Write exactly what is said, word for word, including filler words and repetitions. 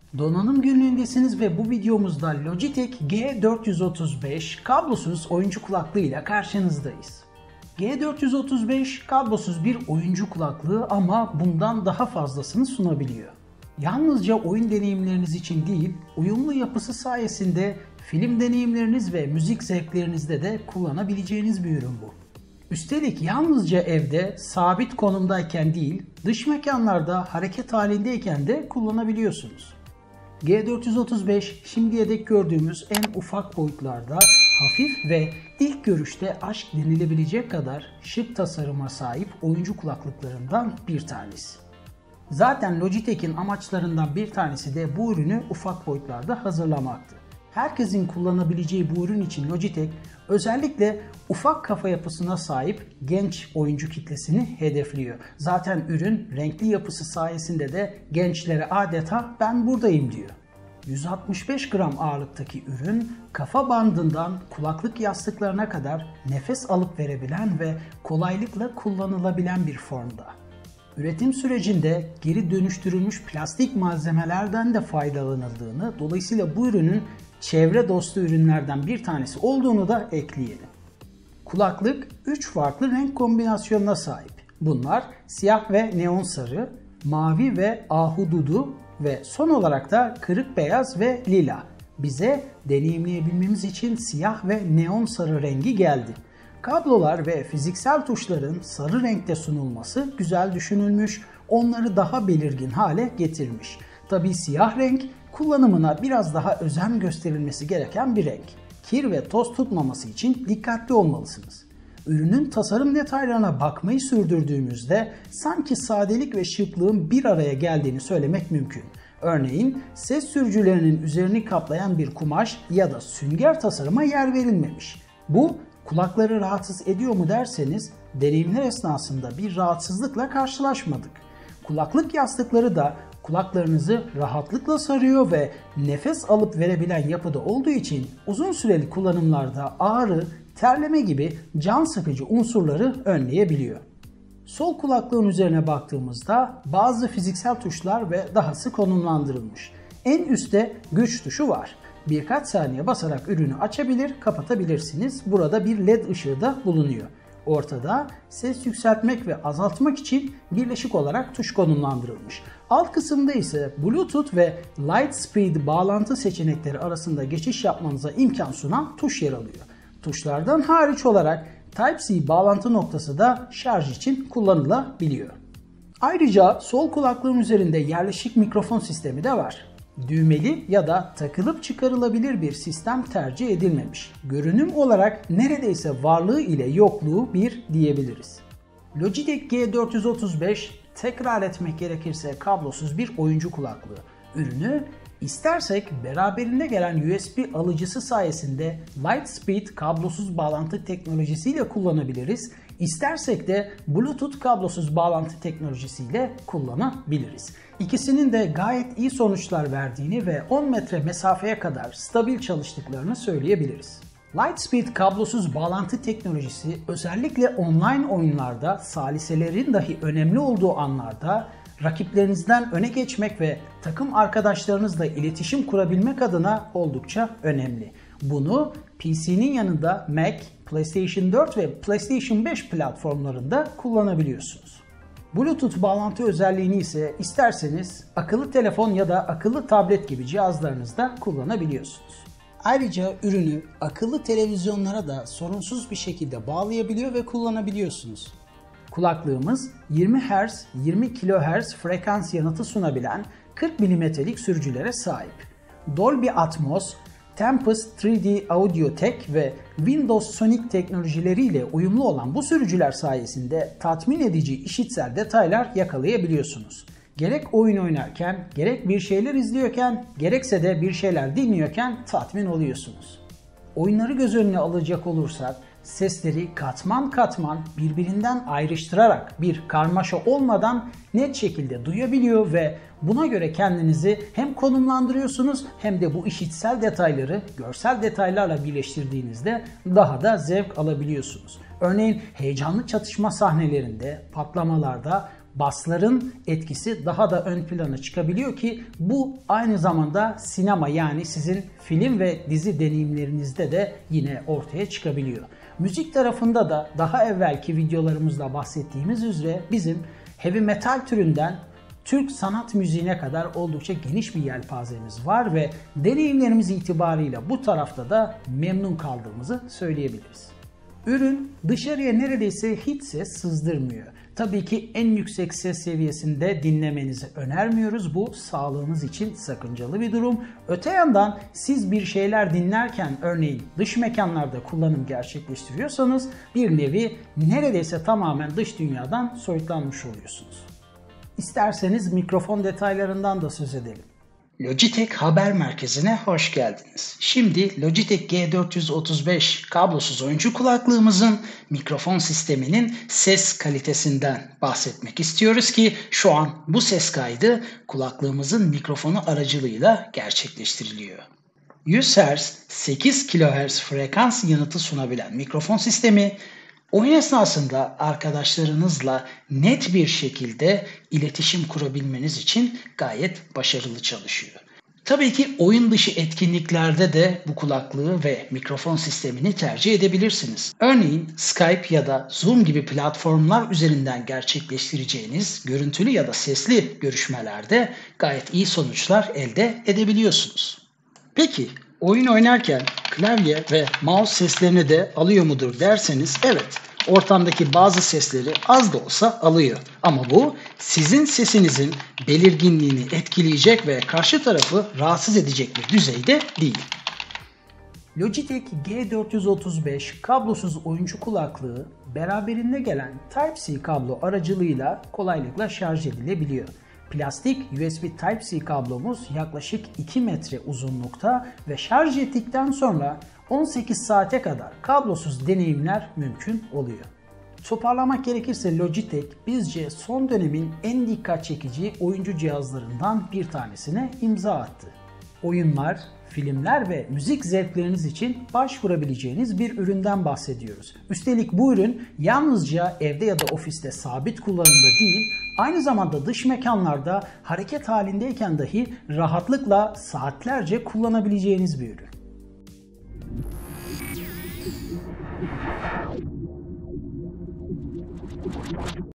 Donanım günlüğündesiniz ve bu videomuzda Logitech G dört yüz otuz beş kablosuz oyuncu kulaklığıyla karşınızdayız. G dört yüz otuz beş kablosuz bir oyuncu kulaklığı ama bundan daha fazlasını sunabiliyor. Yalnızca oyun deneyimleriniz için değil, uyumlu yapısı sayesinde film deneyimleriniz ve müzik zevklerinizde de kullanabileceğiniz bir ürün bu. Üstelik yalnızca evde sabit konumdayken değil, dış mekanlarda hareket halindeyken de kullanabiliyorsunuz. G dört yüz otuz beş şimdiye dek gördüğümüz en ufak boyutlarda hafif ve ilk görüşte aşk denilebilecek kadar şık tasarıma sahip oyuncu kulaklıklarından bir tanesi. Zaten Logitech'in amaçlarından bir tanesi de bu ürünü ufak boyutlarda hazırlamaktı. Herkesin kullanabileceği bu ürün için Logitech özellikle ufak kafa yapısına sahip genç oyuncu kitlesini hedefliyor. Zaten ürün renkli yapısı sayesinde de gençlere adeta ben buradayım diyor. yüz altmış beş gram ağırlıktaki ürün kafa bandından kulaklık yastıklarına kadar nefes alıp verebilen ve kolaylıkla kullanılabilen bir formda. Üretim sürecinde geri dönüştürülmüş plastik malzemelerden de faydalanıldığını, dolayısıyla bu ürünün çevre dostu ürünlerden bir tanesi olduğunu da ekleyelim. Kulaklık üç farklı renk kombinasyonuna sahip. Bunlar siyah ve neon sarı, mavi ve ahududu ve son olarak da kırık beyaz ve lila. Bize deneyimleyebilmemiz için siyah ve neon sarı rengi geldi. Kablolar ve fiziksel tuşların sarı renkte sunulması güzel düşünülmüş, onları daha belirgin hale getirmiş. Tabii siyah renk kullanımına biraz daha özen gösterilmesi gereken bir renk. Kir ve toz tutmaması için dikkatli olmalısınız. Ürünün tasarım detaylarına bakmayı sürdürdüğümüzde sanki sadelik ve şıklığın bir araya geldiğini söylemek mümkün. Örneğin ses sürücülerinin üzerini kaplayan bir kumaş ya da sünger tasarıma yer verilmemiş. Bu kulakları rahatsız ediyor mu derseniz deneyimler esnasında bir rahatsızlıkla karşılaşmadık. Kulaklık yastıkları da kulaklarınızı rahatlıkla sarıyor ve nefes alıp verebilen yapıda olduğu için uzun süreli kullanımlarda ağrı, terleme gibi can sıkıcı unsurları önleyebiliyor. Sol kulaklığın üzerine baktığımızda bazı fiziksel tuşlar ve dahası konumlandırılmış. En üstte güç tuşu var. Birkaç saniye basarak ürünü açabilir, kapatabilirsiniz. Burada bir led ışığı da bulunuyor. Ortada ses yükseltmek ve azaltmak için birleşik olarak tuş konumlandırılmış. Alt kısımda ise Bluetooth ve Lightspeed bağlantı seçenekleri arasında geçiş yapmanıza imkan sunan tuş yer alıyor. Tuşlardan hariç olarak Type-C bağlantı noktası da şarj için kullanılabiliyor. Ayrıca sol kulaklığın üzerinde yerleşik mikrofon sistemi de var. Düğmeli ya da takılıp çıkarılabilir bir sistem tercih edilmemiş. Görünüm olarak neredeyse varlığı ile yokluğu bir diyebiliriz. Logitech G dört yüz otuz beş tekrar etmek gerekirse kablosuz bir oyuncu kulaklığı. Ürünü istersek beraberinde gelen U S B alıcısı sayesinde Lightspeed kablosuz bağlantı teknolojisiyle kullanabiliriz. İstersek de Bluetooth kablosuz bağlantı teknolojisiyle kullanabiliriz. İkisinin de gayet iyi sonuçlar verdiğini ve on metre mesafeye kadar stabil çalıştıklarını söyleyebiliriz. Lightspeed kablosuz bağlantı teknolojisi özellikle online oyunlarda saliselerin dahi önemli olduğu anlarda rakiplerinizden öne geçmek ve takım arkadaşlarınızla iletişim kurabilmek adına oldukça önemli. Bunu P C'nin yanında Mac, PlayStation dört ve PlayStation beş platformlarında kullanabiliyorsunuz. Bluetooth bağlantı özelliğini ise isterseniz akıllı telefon ya da akıllı tablet gibi cihazlarınızda kullanabiliyorsunuz. Ayrıca ürünü akıllı televizyonlara da sorunsuz bir şekilde bağlayabiliyor ve kullanabiliyorsunuz. Kulaklığımız yirmi hertz yirmi kilohertz frekans yanıtı sunabilen kırk milimetrelik sürücülere sahip. Dolby Atmos, Tempus üç D Audio Tech ve Windows Sonic teknolojileriyle uyumlu olan bu sürücüler sayesinde tatmin edici işitsel detaylar yakalayabiliyorsunuz. Gerek oyun oynarken, gerek bir şeyler izliyorken, gerekse de bir şeyler dinliyorken tatmin oluyorsunuz. Oyunları göz önüne alacak olursak, sesleri katman katman birbirinden ayrıştırarak bir karmaşa olmadan net şekilde duyabiliyor ve buna göre kendinizi hem konumlandırıyorsunuz hem de bu işitsel detayları görsel detaylarla birleştirdiğinizde daha da zevk alabiliyorsunuz. Örneğin heyecanlı çatışma sahnelerinde, patlamalarda basların etkisi daha da ön plana çıkabiliyor ki bu aynı zamanda sinema yani sizin film ve dizi deneyimlerinizde de yine ortaya çıkabiliyor. Müzik tarafında da daha evvelki videolarımızda bahsettiğimiz üzere bizim heavy metal türünden Türk sanat müziğine kadar oldukça geniş bir yelpazemiz var ve deneyimlerimiz itibariyle bu tarafta da memnun kaldığımızı söyleyebiliriz. Ürün dışarıya neredeyse hiç ses sızdırmıyor. Tabii ki en yüksek ses seviyesinde dinlemenizi önermiyoruz. Bu sağlığınız için sakıncalı bir durum. Öte yandan siz bir şeyler dinlerken örneğin dış mekanlarda kullanım gerçekleştiriyorsanız bir nevi neredeyse tamamen dış dünyadan soyutlanmış oluyorsunuz. İsterseniz mikrofon detaylarından da söz edelim. Logitech Haber Merkezi'ne hoş geldiniz. Şimdi Logitech G dört yüz otuz beş kablosuz oyuncu kulaklığımızın mikrofon sisteminin ses kalitesinden bahsetmek istiyoruz ki şu an bu ses kaydı kulaklığımızın mikrofonu aracılığıyla gerçekleştiriliyor. yüz hertz sekiz kilohertz frekans yanıtı sunabilen mikrofon sistemi oyun esnasında arkadaşlarınızla net bir şekilde iletişim kurabilmeniz için gayet başarılı çalışıyor. Tabii ki oyun dışı etkinliklerde de bu kulaklığı ve mikrofon sistemini tercih edebilirsiniz. Örneğin Skype ya da Zoom gibi platformlar üzerinden gerçekleştireceğiniz görüntülü ya da sesli görüşmelerde gayet iyi sonuçlar elde edebiliyorsunuz. Peki oyun oynarken klavye ve mouse seslerini de alıyor mudur derseniz evet, ortamdaki bazı sesleri az da olsa alıyor. Ama bu sizin sesinizin belirginliğini etkileyecek ve karşı tarafı rahatsız edecek bir düzeyde değil. Logitech G dört yüz otuz beş kablosuz oyuncu kulaklığı beraberinde gelen Type-C kablo aracılığıyla kolaylıkla şarj edilebiliyor. Plastik U S B Type-C kablomuz yaklaşık iki metre uzunlukta ve şarj ettikten sonra on sekiz saate kadar kablosuz deneyimler mümkün oluyor. Toparlamak gerekirse Logitech bizce son dönemin en dikkat çekici oyuncu cihazlarından bir tanesine imza attı. Oyunlar, filmler ve müzik zevkleriniz için başvurabileceğiniz bir üründen bahsediyoruz. Üstelik bu ürün yalnızca evde ya da ofiste sabit kullanımda değil, aynı zamanda dış mekanlarda hareket halindeyken dahi rahatlıkla saatlerce kullanabileceğiniz bir ürün.